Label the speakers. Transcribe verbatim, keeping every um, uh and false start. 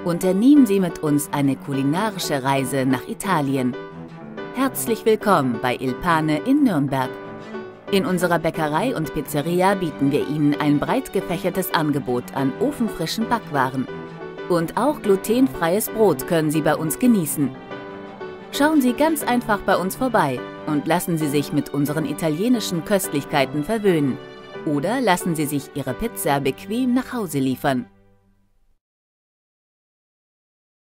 Speaker 1: Unternehmen Sie mit uns eine kulinarische Reise nach Italien. Herzlich willkommen bei Il Pane in Nürnberg. In unserer Bäckerei und Pizzeria bieten wir Ihnen ein breit gefächertes Angebot an ofenfrischen Backwaren. Und auch glutenfreies Brot können Sie bei uns genießen. Schauen Sie ganz einfach bei uns vorbei und lassen Sie sich mit unseren italienischen Köstlichkeiten verwöhnen. Oder lassen Sie sich Ihre Pizza bequem nach Hause liefern.